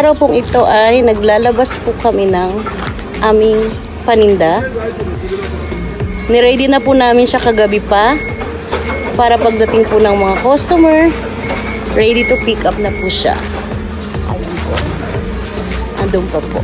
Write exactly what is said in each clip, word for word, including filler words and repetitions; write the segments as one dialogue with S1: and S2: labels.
S1: araw pong ito ay naglalabas po kami ng aming paninda. Niready na po namin siya kagabi pa para pagdating po ng mga customer, ready to pick up na po siya. Ayun po. Andun pa po.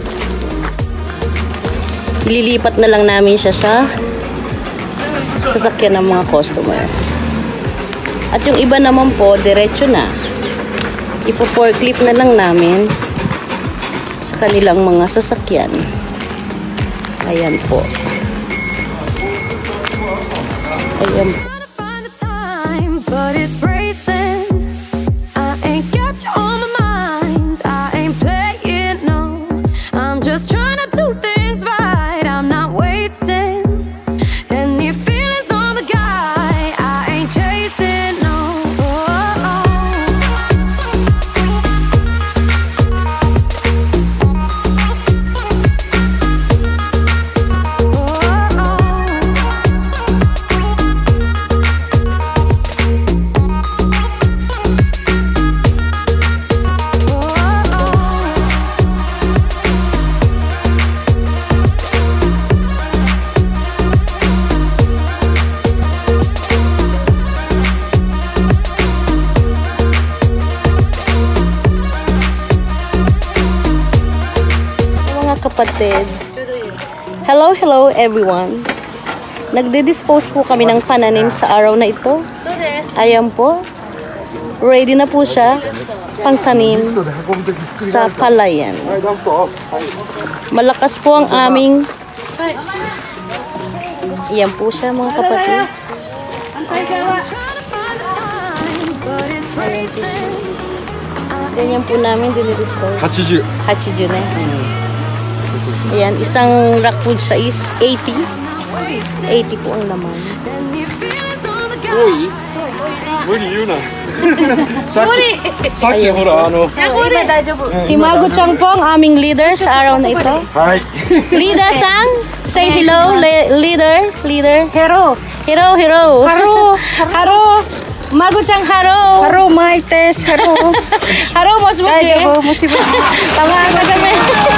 S1: Ililipat na lang namin siya sa sasakyan ng mga customer. At yung iba naman po, diretso na. Ifo-forklift na lang namin sa kanilang mga sasakyan. Ayan po. Ayan po. Kapatid. Hello, hello everyone. Nagde-dispose po kami ng pananim sa araw na ito. Ayan po. Ready na po siya pangtanim sa palayan. Malakas po ang aming. Ayan po siya mga kapatid. Ganyan po namin dinidispose. Hachiju. Hachiju na. Ayan, isang rack food siya is eighty. eighty po ang laman.
S2: Uy! Muri yun na. Saki, saki, hora, ano.
S1: Si Mago-chan po ang aming leader sa araw na ito.
S2: Hi.
S1: Leader-san, say hello, leader, leader.
S3: Hero.
S1: Hero, hero.
S3: Haro. Haro.
S1: Mago-chan haro.
S3: Haro, Maites. Haro.
S1: Haro, mos-mos.
S3: Haro, mos-mos.
S1: Tama ka kami.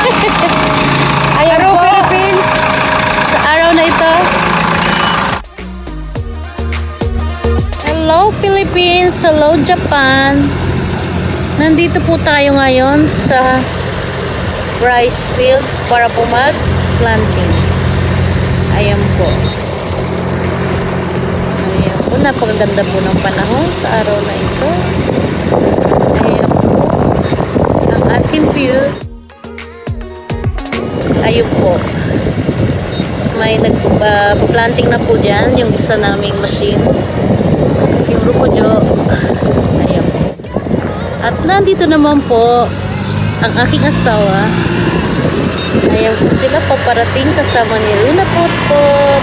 S3: Haro, Philippines.
S1: Sa araw na ito. Hello, Philippines. Hello, Japan. Nandito po tayo ngayon sa rice field para po mag-planting. Ayan po. Ayan po. Napakaganda po ng panahon sa araw na ito. Ayan po. Ang ating view. Ayun po. May nag-planting uh, na po dyan. Yung isa naming machine. Yung rukodyo. Ayun po. At nandito naman po ang aking asawa. Ayan po sila paparating kasama ni Rina Potpot.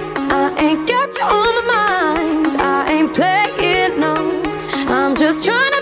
S4: Just trying to